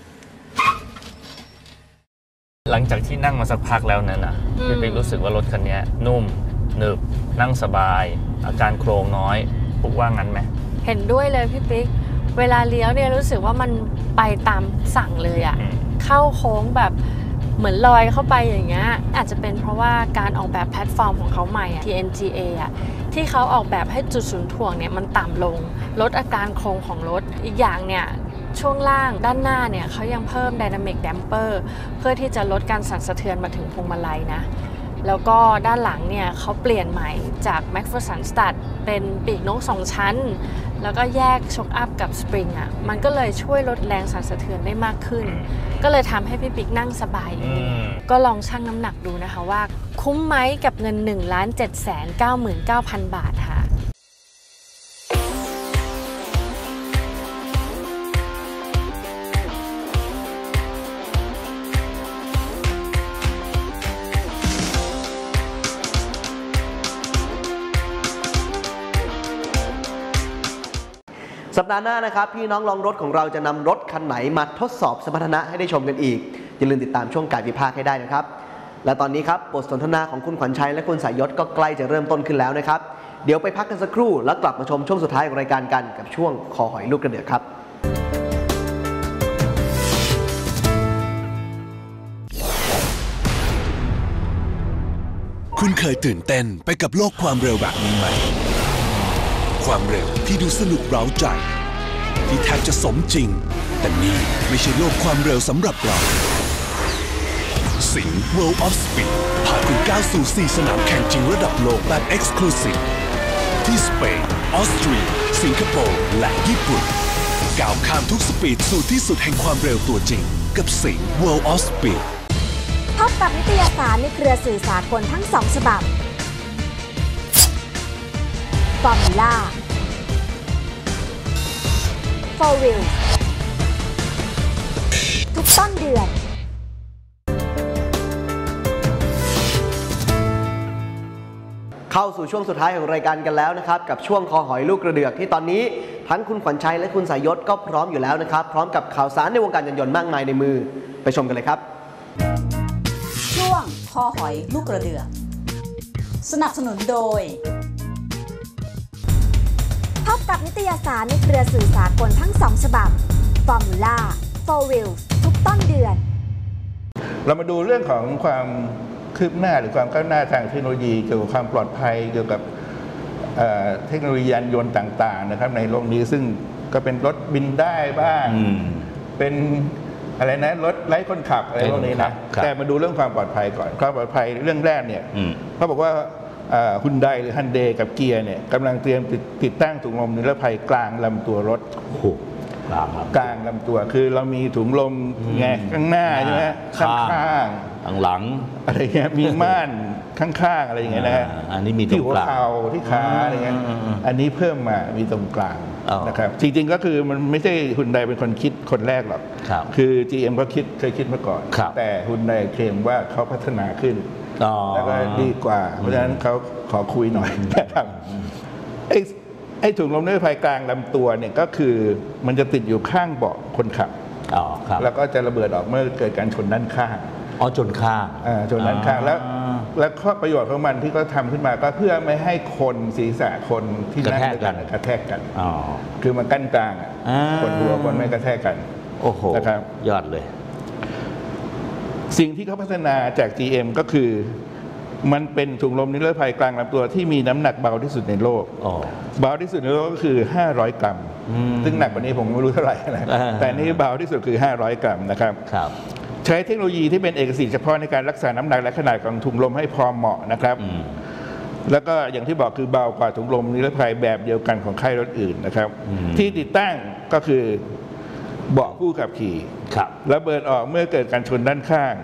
หลังจากที่นั่งมาสักพักแล้วนั้นนะพี่ปิ๊กรู้สึกว่ารถคันนี้นุ่มหนึบนั่งสบายอาการโครงน้อยปุ๊กว่างั้นไหมเห็นด้วยเลยพี่ปิ๊กเวลาเลี้ยวเนี่ยรู้สึกว่ามันไปตามสั่งเลยอะเข้าโค้งแบบเหมือนลอยเข้าไปอย่างเงี้ยอาจจะเป็นเพราะว่าการออกแบบแพลตฟอร์มของเขาใหม่อะ TNGA อะที่เขาออกแบบให้จุดศูนย์ถ่วงเนี่ยมันต่ำลงลดอาการโครงของรถอีกอย่างเนี่ยช่วงล่างด้านหน้าเนี่ยเขายังเพิ่ม Dynamic Damper เพื่อที่จะลดการสั่นสะเทือนมาถึงพวงมาลัยนะแล้วก็ด้านหลังเนี่ยเขาเปลี่ยนใหม่จาก McPherson Stud เป็นปีกนก2ชั้นแล้วก็แยกช็อคอัพกับสปริงอ่ะมันก็เลยช่วยลดแรงสั่นสะเทือนได้มากขึ้นก็เลยทำให้พี่ปิ๊กนั่งสบายก็ลองชั่งน้ำหนักดูนะคะว่าคุ้มไหมกับเงิน 1,799,000 บาทค่ะสัปดาห์หน้านะครับพี่น้องลองรถของเราจะนำรถคันไหนมาทดสอบสมรรถนะให้ได้ชมกันอีกอย่าลืมติดตามช่วงการวิพากษ์ให้ได้นะครับและตอนนี้ครับบทสนทนาของคุณขวัญชัยและคุณสายยศก็ใกล้จะเริ่มต้นขึ้นแล้วนะครับเดี๋ยวไปพักกันสักครู่แล้วกลับมาชมช่วงสุดท้ายของรายการกันกับช่วงคอหอยลูกกระเดือกครับคุณเคยตื่นเต้นไปกับโลกความเร็วแบบนี้ไหมความเร็วที่ดูสนุกเร้าใจที่แทบจะสมจริงแต่นี่ไม่ใช่โลกความเร็วสำหรับเราสิงห์ World of Speed พาคุณก้าวสู่4สนามแข่งจริงระดับโลกแบบ Exclusive ที่สเปนออสเตรียสิงคโปร์และญี่ปุ่นก้าวข้ามทุกสปีดสู่ที่สุดแห่งความเร็วตัวจริงกับสิงห์ World of Speed พบกับนิตยสารในเครือสื่อสากลทั้ง2ฉบับFormula 4 Wheels ทุกต้นเดือนเข้าสู่ช่วงสุดท้ายของรายการกันแล้วนะครับกับช่วงคอหอยลูกกระเดือกที่ตอนนี้ทั้งคุณขวัญชัยและคุณสายยศก็พร้อมอยู่แล้วนะครับพร้อมกับข่าวสารในวงการยานยนต์มากมายในมือไปชมกันเลยครับช่วงคอหอยลูกกระเดือกสนับสนุนโดยพบกับนิตยสารในเครือสื่อสากลทั้ง2ฉบับ Formula 4 Wheels ทุกต้นเดือนเรามาดูเรื่องของความคืบหน้าหรือความก้าวหน้าทางเทคโนโลยีเกี่ยวกับความปลอดภัยเกี่ยวกับเทคโนโลยียานยนต์ต่างๆนะครับในโลกนี้ซึ่งก็เป็นรถบินได้บ้างเป็นอะไรนะรถไร้คนขับอะไรพวกนี้นะแต่มาดูเรื่องความปลอดภัยก่อนความปลอดภัยเรื่องแรกเนี่ยเขาบอกว่าฮุนไดหรือฮันเดกับเกียร์เนี่ยกำลังเตรียมติดตั้งถุงลมนิรภัยกลางลำตัวรถกลางลำตัวคือเรามีถุงลมไงข้างหน้าใช่ไหมข้างหลังอะไรเงี้ยมีม่านข้างๆอะไรอย่างเงี้ยนะอันนี้มีตรที่งหัวกลางเข่าที่ขาอะไรเงี้ยอันนี้เพิ่มมามีตรงกลางนะครับจริงๆก็คือมันไม่ใช่ฮุนไดเป็นคนคิดคนแรกหรอกคือ GM ก็เคยคิดมาก่อนแต่ฮุนไดเคลมว่าเขาพัฒนาขึ้นแล้วก็ดีกว่าเพราะฉะนั้นเขาขอคุยหน่อยนะครับไอ้ถุงลมนิรภัยกลางลำตัวเนี่ยก็คือมันจะติดอยู่ข้างเบาะคนขับแล้วก็จะระเบิดออกเมื่อเกิดการชนด้านข้างชนข้างชนด้านข้างแล้วข้อประโยชน์ของมันที่เขาทำขึ้นมาก็เพื่อไม่ให้คนศีรษะคนที่นั่งด้วยกันกระแทกกันคือมันกั้นกลางคนหัวคนไม่กระแทกกันโอ้โหนะครับยอดเลยสิ่งที่เขาพัฒนาจาก GM ก็คือมันเป็นถุงลมนิรภัยกลางลำตัวที่มีน้ำหนักเบาที่สุดในโลกเบาที่สุดในโลกก็คือ500 กรัมซึ่งหนักกว่านี้ผมไม่รู้เท่าไหร่นะแต่นี่เบาที่สุดคือ500 กรัมนะครับใช้เทคโนโลยีที่เป็นเอกสิทธิ์เฉพาะในการรักษาน้ำหนักและขนาดของถุงลมให้พอเหมาะนะครับแล้วก็อย่างที่บอกคือเบากว่าถุงลมนิรภัยแบบเดียวกันของค่ายรถอื่นนะครับที่ติดตั้งก็คือเบาะผู้ขับขี่ระเบิดออกเมื่อเกิดการชนด้านข้าง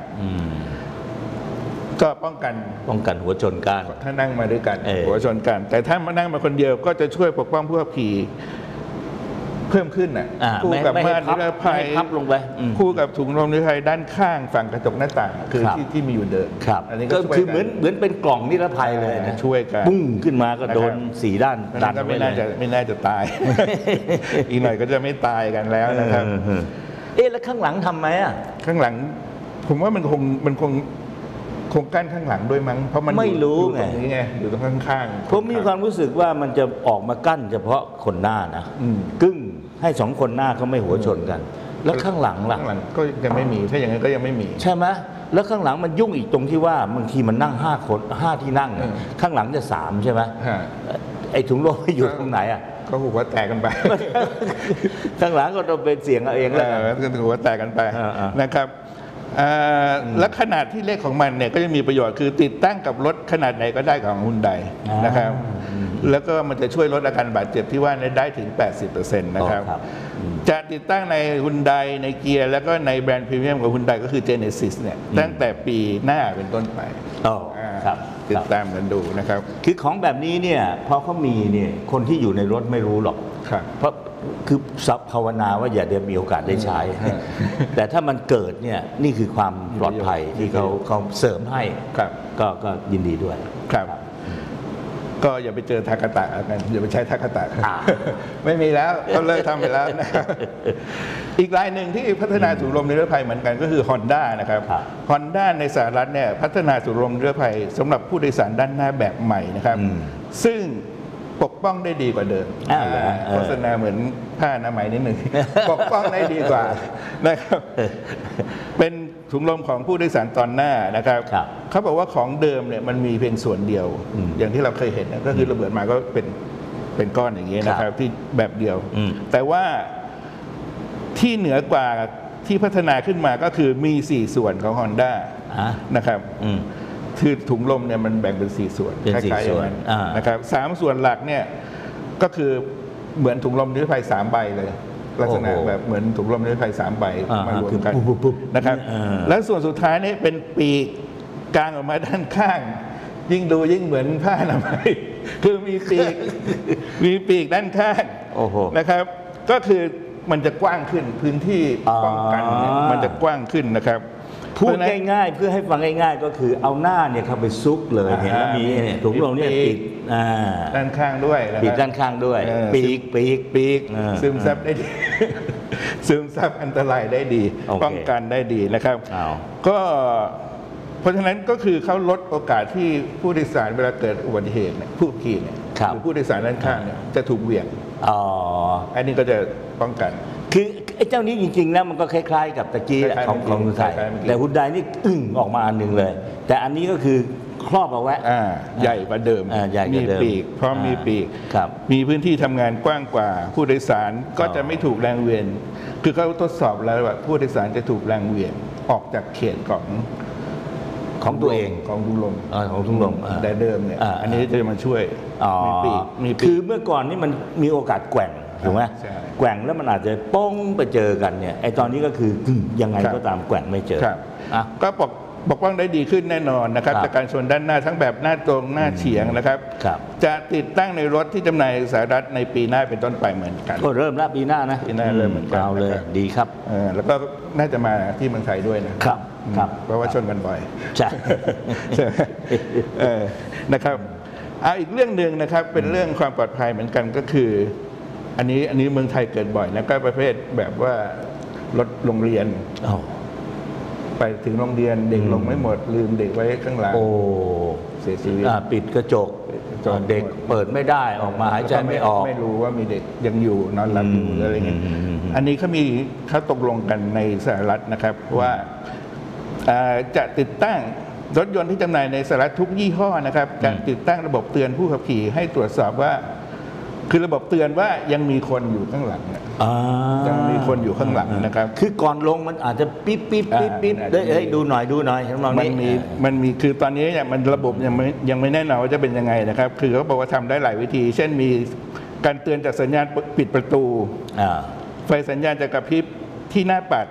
ก็ป้องกันหัวชนกันถ้านั่งมาด้วยกันหัวชนกันแต่ถ้ามานั่งมาคนเดียวก็จะช่วยปกป้องผู้ขับขี่เพิ่มขึ้นน่ะคู่กับม่านนิรภัยพับลงไปคู่กับถุงลมนิรภัยด้านข้างฝั่งกระจกหน้าต่างคือที่มีอยู่เดิมอันนี้ก็คือเหมือนเป็นกล่องนิรภัยเลยนะช่วยกันปุ้งขึ้นมาก็โดน4ด้านดันไม่น่าจะตายอีกหน่อยก็จะไม่ตายกันแล้วนะครับแล้วข้างหลังทำไหมข้างหลังผมว่ามันคงกั้นข้างหลังด้วยมั้งเพราะมันไม่รู้ไงตรงนี้ไงอยู่ตรงข้างๆผมมีความรู้สึกว่ามันจะออกมากั้นเฉพาะคนหน้านะกึ่งให้2คนหน้าเขาไม่หัวชนกันแล้วข้างหลังล่ะข้างหลังก็ยังไม่มีถ้าอย่างนั้นก็ยังไม่มีใช่ไหมแล้วข้างหลังมันยุ่งอีกตรงที่ว่าบางทีมันนั่ง5 คน5ที่นั่งข้างหลังจะ3ใช่ไหมไอ้ถุงลมอยู่ตรงไหนก็หัวแตกกันไปข้างหลังก็ต้องเป็นเสียงเอาเองแล้วหัวแตกกันไปนะครับและขนาดที่เล็กของมันเนี่ยก็จะมีประโยชน์คือติดตั้งกับรถขนาดไหนก็ได้ของฮุนไดนะครับแล้วก็มันจะช่วยลดอาการบาดเจ็บที่ว่าได้ถึง 80% นะครับจะติดตั้งในฮุนไดในเกียร์แล้วก็ในแบรนด์พรีเมียมของฮุนไดก็คือ Genesis เนี่ยตั้งแต่ปีหน้าเป็นต้นไปติดตามกันดูนะครับคือของแบบนี้เนี่ยพอเขามีเนี่ยคนที่อยู่ในรถไม่รู้หรอกเพราะคือภาวนาว่าอย่าได้มีโอกาสได้ใช้ แต่ถ้ามันเกิดเนี่ยนี่คือความปลอดภัยที่เขาเสริมให้ก็ยินดีด้วยครับก็อย่าไปเจอทากาตะกันอย่าไปใช้ทากาตะไม่มีแล้วก็เลิกทำไปแล้วนะครับอีกรายหนึ่งที่พัฒนาถุงลมนิรภัยเหมือนกันก็คือ Honda นะครับ Honda ในสหรัฐเนี่ยพัฒนาถุงลมนิรภัยสำหรับผู้โดยสารด้านหน้าแบบใหม่นะครับซึ่งปกป้องได้ดีกว่าเดิมโฆษณาเหมือนผ้าอนามัยนิดหนึ่งปกป้องได้ดีกว่านะครับเป็นถุงลมของผู้โดยสารตอนหน้านะครับเขาบอกว่าของเดิมเนี่ยมันมีเพียงส่วนเดียวอย่างที่เราเคยเห็นก็คือระเบิดมาก็เป็นก้อนอย่างนี้นะครับที่แบบเดียวแต่ว่าที่เหนือกว่าที่พัฒนาขึ้นมาก็คือมี4ส่วนของ Honda นะครับคือถุงลมเนี่ยมันแบ่งเป็น4ส่วนคล้ายๆอย่างนั้นนะครับ3ส่วนหลักเนี่ยก็คือเหมือนถุงลมนิรภัย3 ใบเลยลักษณะแบบเหมือนถุงลมนิรภัย3 ใบมารวมกันนะครับและส่วนสุดท้ายนี่เป็นปีกกลางออกมาด้านข้างยิ่งดูยิ่งเหมือนผ้าอนามัยคือมีปีกด้านข้างนะครับก็คือมันจะกว้างขึ้นพื้นที่ป้องกันมันจะกว้างขึ้นนะครับพูดง่ายๆเพื่อให้ฟังง่ายๆก็คือเอาหน้าเนี่ยเข้าไปซุกเลยเห็นแล้วมีเนี่ยถุงลมเนี่ยปิดด้านข้างด้วยปิดด้านข้างด้วยปีกซึมซับได้ดีซึมซับอันตรายได้ดีป้องกันได้ดีนะครับก็เพราะฉะนั้นก็คือเขาลดโอกาสที่ผู้โดยสารเวลาเกิดอุบัติเหตุเนี่ยผู้ขี่เนี่ยหรือผู้โดยสารด้านข้างเนี่ยจะถูกเหวี่ยงอันนี้ก็จะป้องกันคือไอ้เจ้านี้จริงๆแล้วมันก็คล้ายๆกับตะกี้ของฮุนไดแต่ฮุนไดนี่ออกมาอันหนึ่งเลยแต่อันนี้ก็คือครอบเอาไว้ใหญ่กว่าเดิมมีปีกพร้อมมีปีกมีพื้นที่ทำงานกว้างกว่าผู้โดยสารก็จะไม่ถูกแรงเหวี่ยงคือเขาทดสอบแล้วว่าผู้โดยสารจะถูกแรงเหวี่ยงออกจากเขตของตัวเองของถุงลมของถุงลมแต่เดิมเนี่ยอันนี้จะมาช่วยมีปีกคือเมื่อก่อนนี่มันมีโอกาสแกว่งถูกไหมแกว่งแล้วมันอาจจะป้องไปเจอกันเนี่ยไอตอนนี้ก็คือยังไงก็ตามแกว่งไม่เจอก็ปกป้องได้ดีขึ้นแน่นอนนะครับครับจากการชนด้านหน้าทั้งแบบหน้าตรงหน้าเฉียงนะครับครับจะติดตั้งในรถที่จำหน่ายสหรัฐในปีหน้าเป็นต้นไปเหมือนกันก็เริ่มแล้วปีหน้านะปีหน้าเริ่มเหมือนกันเอาเลยนะครับดีครับแล้วก็น่าจะมาที่เมืองไทยด้วยนะครับครับเพราะว่าชนกันบ่อยใช่ใช่ไหมนะครับอีกเรื่องหนึ่งนะครับเป็นเรื่องความปลอดภัยเหมือนกันก็คือ อันนี้เมืองไทยเกิดบ่อยนะก็ประเภทแบบว่ารถโรงเรียนอ๋อไปถึงโรงเรียนเด็กลงไม่หมดลืมเด็กไว้ข้างหลังโอ้เสียชีวิตปิดกระจก เด็กเปิดไม่ได้ออกมาหายใจไม่ออกไม่รู้ว่ามีเด็กยังอยู่นอนหลับอยู่หรืออะไรเงี้ย อันนี้เขาตกลงกันในสหรัฐนะครับว่าจะติดตั้งรถยนต์ที่จำหน่ายในสหรัฐทุกยี่ห้อนะครับจะติดตั้งระบบเตือนผู้ขับขี่ให้ตรวจสอบว่า คือระบบเตือนว่ายังมีคนอยู่ข้างหลังยังมีคนอยู่ข้างหลังนะครับคือก่อนลงมันอาจจะปิ๊บปิ๊บปิ๊บปิ๊บเฮ้ยดูหน่อยมันมีคือตอนนี้เนี่ยมันระบบยังไม่แน่นอนว่าจะเป็นยังไงนะครับ คือเขาบอกว่าทำได้หลายวิธี เช่นมีการเตือนจากสัญญาณปิดประตูไฟสัญญาณจะกระพริบที่หน้าปัด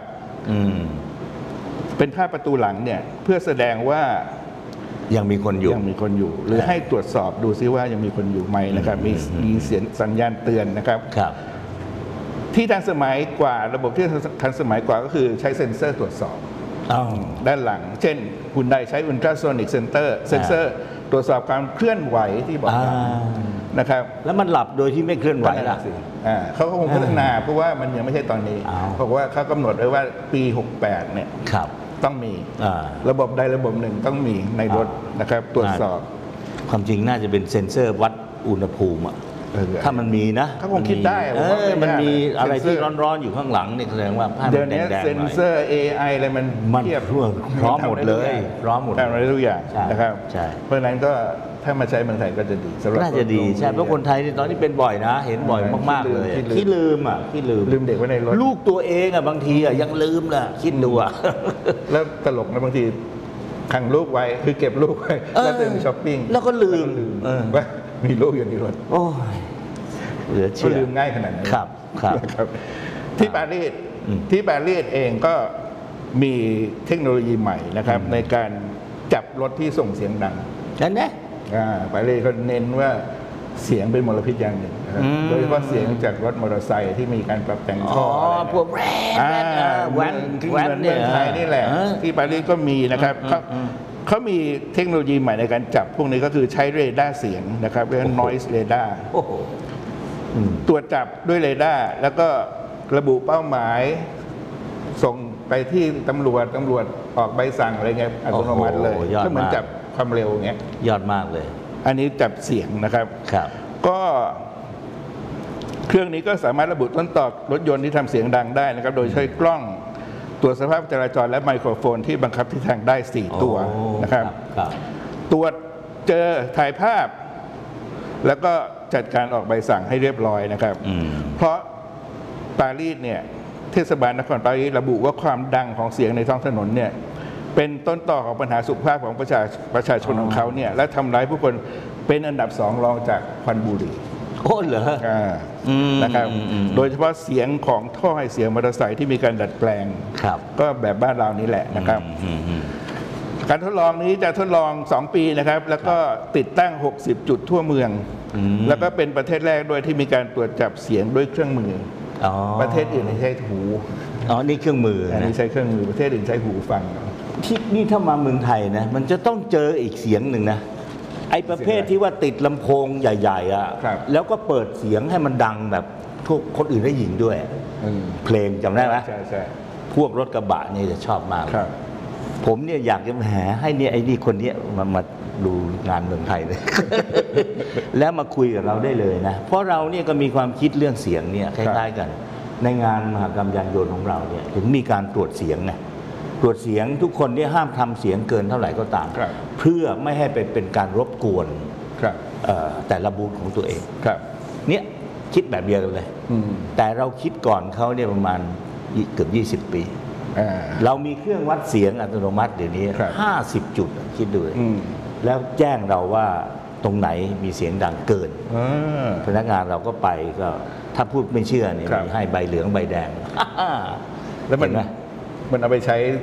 เป็นภาพประตูหลังเนี่ยเพื่อแสดงว่ายังมีคนอยู่หรือให้ตรวจสอบดูซิว่ายังมีคนอยู่ไหมนะครับมีเสียงสัญญาณเตือนนะครับที่ทันสมัยกว่าระบบที่ทันสมัยกว่าก็คือใช้เซ็นเซอร์ตรวจสอบด้านหลังเช่นคุณใดใช้อุลตราโซนิกเซนเซอร์ตรวจสอบการเคลื่อนไหวที่บอกนะครับแล้วมันหลับโดยที่ไม่เคลื่อนไหวล่ะเขาก็คงพัฒนาเพราะว่ามันยังไม่ใช่ตอนนี้เพราะว่าเขากำหนดไว้ว่าปี68เนี่ยต้องมีระบบใดระบบหนึ่งต้องมีในรถนะครับตรวจสอบความจริงน่าจะเป็นเซ็นเซอร์วัดอุณหภูมิถ้ามันมีนะเขาคงคิดได้มันมีอะไรที่ร้อนๆอยู่ข้างหลังเนี่ยแสดงว่าเดี๋ยวนี้เซ็นเซอร์ AI อะไรมันเทียบพร้อมหมดเลยพร้อมหมดทำได้ทุกอย่างนะครับเพราะฉะนั้นก็ถ้ามาใช้เมืองไทยก็จะดีน่าจะดีใช่เพราะคนไทยตอนนี้เป็นบ่อยนะเห็นบ่อยมากๆเลยที่ลืมเด็กไว้ในรถลูกตัวเองบางทียังลืมล่ะคิดดูแล้วตลกนะบางทีขังลูกไว้คือเก็บลูกไว้แล้วเดินไปช้อปปิ้งแล้วก็ลืมว่ามีลูกอยู่ในรถโอ้ยเหลือเชื่อลืมง่ายขนาดนั้นครับที่ปารีสเองก็มีเทคโนโลยีใหม่นะครับในการจับรถที่ส่งเสียงดังนั่นแหละปารีสก็เน้นว่าเสียงเป็นมลพิษอย่างหนึ่งโดยเฉพาะเสียงจากรถมอเตอร์ไซค์ที่มีการปรับแต่งท่อพวกแว้นเนี่ยไทยนี่แหละที่ปารีสก็มีนะครับเขามีเทคโนโลยีใหม่ในการจับพวกนี้ก็คือใช้เรดาร์เสียงนะครับเรียกว่า noise radar ตรวจจับด้วยเรดาร์แล้วก็ระบุเป้าหมายส่งไปที่ตำรวจออกใบสั่งอะไรเงี้ยอัตโนมัติเลยก็เหมือนจับความเร็วเงี้ยยอดมากเลยอันนี้จับเสียงนะครับก็เครื่องนี้ก็สามารถระบุต้นตอรถยนต์ที่ทำเสียงดังได้นะครับโดยใช้กล้องตรวจสภาพจราจรและไมโครโฟนที่บังคับทิศทางได้4ตัวนะครับตรวจเจอถ่ายภาพแล้วก็จัดการออกใบสั่งให้เรียบร้อยนะครับเพราะปารีสเนี่ยเทศบาลนครปารีสระบุว่าความดังของเสียงในท้องถนนเนี่ยเป็นต้นต่อของปัญหาสุขภาพของประชาชนของเขาเนี่ยและทำร้ายผู้คนเป็นอันดับ2รองจากควันบุหรี่โอ้เหรอนะครับโดยเฉพาะเสียงของท่อให้เสียงมอเตอร์ไซค์ที่มีการดัดแปลงก็แบบบ้านเรานี่แหละนะครับการทดลองนี้จะทดลอง2ปีนะครับแล้วก็ติดตั้ง60จุดทั่วเมืองแล้วก็เป็นประเทศแรกด้วยที่มีการตรวจจับเสียงด้วยเครื่องมือประเทศอื่นใช้หูนี่เครื่องมืออันนี้ใช้เครื่องมือประเทศอื่นใช้หูฟังที่นี่ถ้ามาเมืองไทยนะมันจะต้องเจออีกเสียงหนึ่งนะไอ้ประเภทที่ว่าติดลำโพงใหญ่ๆแล้วก็เปิดเสียงให้มันดังแบบทุกคนอื่นได้ยินด้วยเพลงจำได้ไหมใช่พวกรถกระบะนี่จะชอบมากผมเนี่ยอยากจะหาให้เนี่ยไอ้นี่คนนี้มาดูงานเมืองไทยเลย แล้วมาคุยกับเราได้เลยนะเพราะเราเนี่ยก็มีความคิดเรื่องเสียงเนี่ยคล้ายๆกันในงานมหกรรมยานยนต์ของเราเนี่ยถึงมีการตรวจเสียงไงตรวจเสียงทุกคนเนี่ยห้ามทำเสียงเกินเท่าไหร่ก็ตามเพื่อไม่ให้เป็นการรบกวนแต่ละบูธของตัวเองเนี่ยคิดแบบเดียวกันเลยแต่เราคิดก่อนเขาเนี่ยประมาณเกือบ20 ปีเรามีเครื่องวัดเสียงอัตโนมัติเดี๋ยวนี้50จุดคิดดูแล้วแจ้งเราว่าตรงไหนมีเสียงดังเกินพนักงานเราก็ไปก็ถ้าพูดไม่เชื่อเนี่ยให้ใบเหลืองใบแดงแล้วมันเอาไปใช้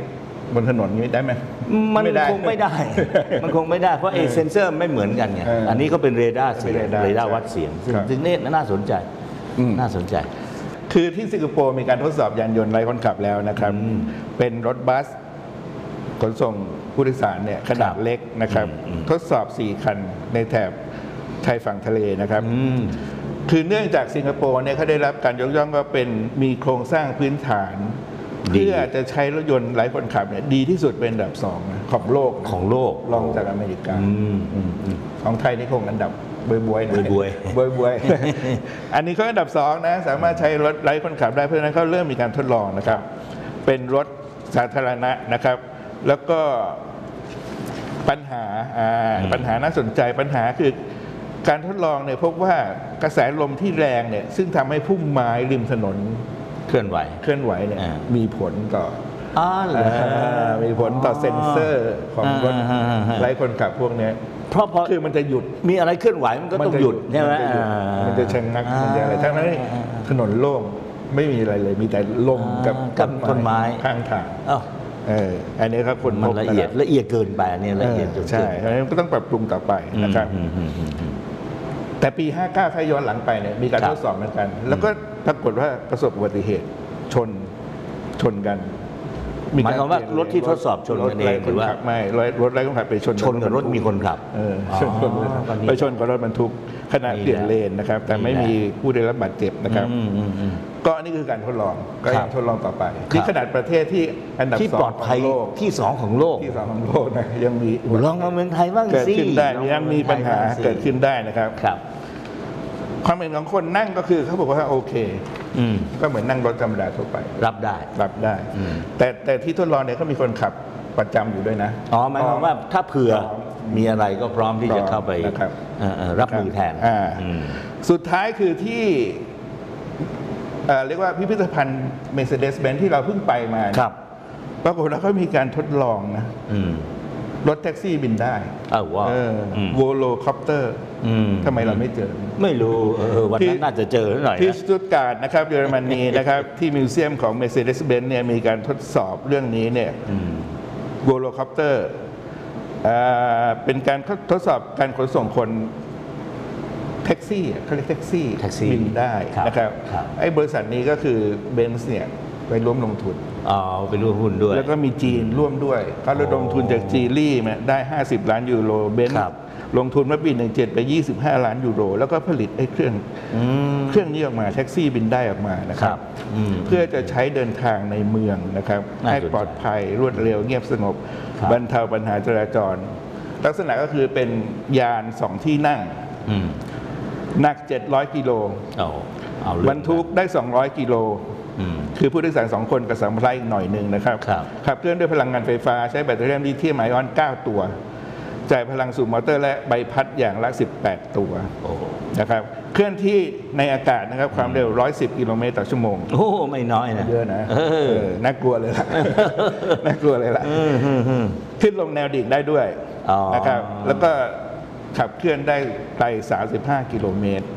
บนถนนนี้ได้ไหมมันคงไม่ได้ มันคงไม่ได้เพราะเซนเซอร์ไม่เหมือนกันไงอันนี้ก็เป็นเรดาร์เสียงเรดาร์วัดเสียงซึ่งนี่น่าสนใจน่าสนใจคือที่สิงคโปร์มีการทดสอบยานยนต์ไร้คนขับแล้วนะครับเป็นรถบัสขนส่งผู้โดยสารเนี่ยขนาดเล็กนะครับทดสอบ4คันในแถบชายฝั่งทะเลนะครับคือเนื่องจากสิงคโปร์เนี่ยเขาได้รับการยกย่องว่าเป็นมีโครงสร้างพื้นฐานเพื่อจะใช้รถยนต์ไร้คนขับเนี่ยดีที่สุดเป็นอันดับ2ของโลกรองจากอเมริกาของไทยนี่คงอันดับบวยอันนี้ก็อันดับ2นะสามารถใช้รถไร้คนขับได้เพราะฉะนั้นเขาเริ่มมีการทดลองนะครับเป็นรถสาธารณะนะครับแล้วก็ปัญหาน่าสนใจปัญหาคือการทดลองเนี่ยพบว่ากระแสลมที่แรงเนี่ยซึ่งทำให้พุ่มไม้ริมถนนเคลื่อนไหวเนี่ยมีผลต่อมีผลต่อเซ็นเซอร์ของรถไร้คนขับพวกนี้เพราะคือมันจะหยุดมีอะไรเคลื่อนไหวมันก็ต้องหยุดใช่ไหมมันจะชะงักมันจะอะไรทั้งนั้นถนนโล่งไม่มีอะไรเลยมีแต่ลมกับต้นไม้ข้างทางอันนี้ครับคนมันละเอียดเกินไปอันนี้ละเอียดใช่อันนี้ก็ต้องปรับปรุงต่อไปนะครับแต่ปี 59 ถ้าย้อนหลังไปเนี่ยมีการทดสอบเหมือนกันแล้วก็ปรากฏว่าประสบอุบัติเหตุชนกันหมายความว่ารถที่ทดสอบชนกันเองหรือว่าไม่รถไร้คนขับไปชนกับรถมีคนขับไปชนกับรถบรรทุกขณะเปลี่ยนเลนนะครับแต่ไม่มีผู้ได้รับบาดเจ็บนะครับก็นี่คือการทดลองก็ยังทดลองต่อไปที่ขนาดประเทศที่อันดับ 2ปลอดภัยที่2ของโลกนะยังมีลองมาเมืองไทยบ้างสิเกิดขึ้นได้ยังมีปัญหาเกิดขึ้นได้นะครับความเห็นของคนนั่งก็คือเขาบอกว่าโอเคก็เหมือนนั่งรถธรรมดาทั่วไปรับได้แต่ที่ทดลองเนี่ยก็มีคนขับประจำอยู่ด้วยนะหมายความว่าถ้าเผื่อมีอะไรก็พร้อมที่จะเข้าไปรับมือแทนสุดท้ายคือที่เรียกว่าพิพิธภัณฑ์ Mercedes-Benz ที่เราเพิ่งไปมาปรากฏว่าเขามีการทดลองนะรถแท็กซี่บินได้โวโลคอปเตอร์ทำไมเราไม่เจอไม่รู้วันนั้นน่าจะเจอหน่อยที่สตุตการ์ดนะครับเยอรมนีนะครับที่มิวเซียมของ Mercedes-Benz เนี่ยมีการทดสอบเรื่องนี้เนี่ยโวโลคอปเตอร์เป็นการทดสอบการขนส่งคนแท็กซี่เขาเรียกแท็กซี่บินได้นะครับไอ้บริษัทนี้ก็คือเบนซ์เนี่ยไปร่วมลงทุนไปร่วมหุ้นด้วยแล้วก็มีจีนร่วมด้วยเขาระดมทุนจากจีรี่ได้50 ล้านยูโรเบนซ์ลงทุนเมื่อปี17ไป25 ล้านยูโรแล้วก็ผลิตไอ้เครื่องนี้ออกมาแท็กซี่บินได้ออกมานะครับเพื่อจะใช้เดินทางในเมืองนะครับให้ปลอดภัยรวดเร็วเงียบสงบบรรเทาปัญหาจราจรลักษณะก็คือเป็นยาน2 ที่นั่งหนัก700 กิโลบรรทุกได้200 กิโลคือผู้โดยสาร2 คนกับสัมภาระอีกหน่อยหนึ่งนะครับขับเคลื่อนด้วยพลังงานไฟฟ้าใช้แบตเตอรี่ลิเธียมไอออน9 ตัวจ่ายพลังสู่มอเตอร์และใบพัดอย่างละ18 ตัวนะครับเคลื่อนที่ในอากาศนะครับความเร็ว110 กิโลเมตรต่อชั่วโมงโอ้ไม่น้อยนะเยอะนะน่ากลัวเลยล่ะน่ากลัวเลยล่ะขึ้นลงแนวดิ่งได้ด้วยนะครับแล้วก็ขับเคลื่อนได้ไกล35 กิโลเมตร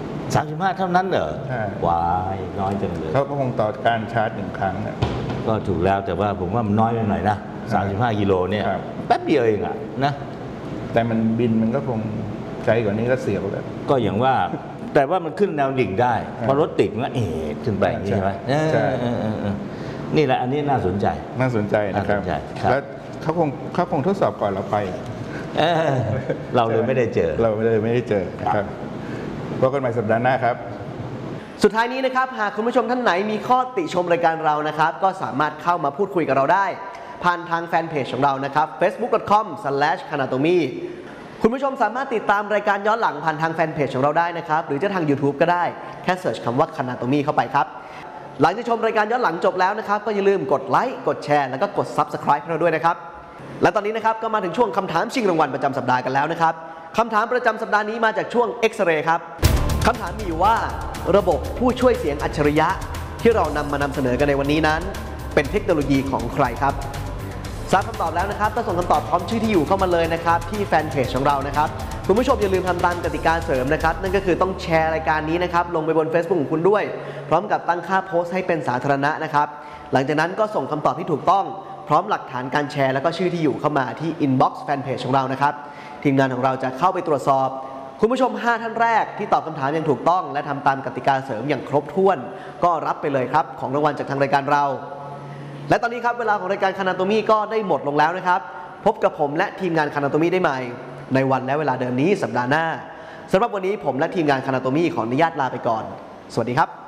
35 เท่านั้นเหรอวายน้อยจังเลยเขาก็คงต่อการชาร์จ1 ครั้งก็ถูกแล้วแต่ว่าผมว่ามันน้อยไปหน่อยนะ35 กิโลเนี่ยแป๊บเดียวเองนะแต่มันบินมันก็คงใจกว่านี้ก็เสียวแล้วก็อย่างว่าแต่ว่ามันขึ้นแนวดิ่งได้พอรถติดมันขึ้นไปใช่ไหมนี่แหละอันนี้น่าสนใจนะครับแล้วเขาคงทดสอบก่อนเราไปเราเลยไม่ได้เจอนะครับพบกันใหม่สัปดาห์หน้าครับสุดท้ายนี้นะครับหากคุณผู้ชมท่านไหนมีข้อติชมรายการเรานะครับก็สามารถเข้ามาพูดคุยกับเราได้ผ่านทางแฟนเพจของเรานะครับ facebook.com/kanatomi คุณผู้ชมสามารถติดตามรายการย้อนหลังผ่านทางแฟนเพจของเราได้นะครับหรือจะทาง YouTube ก็ได้แค่เสิร์ชคำว่า kanatomi เข้าไปครับหลังจากชมรายการย้อนหลังจบแล้วนะครับก็อย่าลืมกดไลค์กดแชร์แล้วก็กด Subscribe ให้เราด้วยนะครับและตอนนี้นะครับก็มาถึงช่วงคำถามชิงรางวัลประจำสัปดาห์กันแล้วนะครับคำถามประจำสัปดาห์นี้มาจากช่วง X-ray ครับคำถามมีอยู่ว่าระบบผู้ช่วยเสียงอัจฉริยะที่เรานำเสนอกันในวันนี้นั้นเป็นเทคโนโลยีของใครครับทราบคำตอบแล้วนะครับก็ส่งคำตอบพร้อมชื่อที่อยู่เข้ามาเลยนะครับที่แฟนเพจของเรานะครับคุณผู้ชมอย่าลืมทำตามกติกาเสริมนะครับนั่นก็คือต้องแชร์รายการนี้นะครับลงไปบน Facebook ของคุณด้วยพร้อมกับตั้งค่าโพสต์ให้เป็นสาธารณะนะครับหลังจากนั้นก็ส่งคำตอบที่ถูกต้องพร้อมหลักฐานการแชร์แล้วก็ชื่อที่อยู่เข้ามาที่ inbox fanpage ของเรานะครับทีมงานของเราจะเข้าไปตรวจสอบคุณผู้ชม5ท่านแรกที่ตอบคำถามอย่างถูกต้องและทำตามกติกาเสริมอย่างครบถ้วนก็รับไปเลยครับของรางวัลจากทางรายการเราและตอนนี้ครับเวลาของรายการ Kanatomy ก็ได้หมดลงแล้วนะครับพบกับผมและทีมงาน Kanatomy ได้ใหม่ในวันและเวลาเดิมนี้สัปดาห์หน้าสำหรับวันนี้ผมและทีมงาน Kanatomy ขออนุญาตลาไปก่อนสวัสดีครับ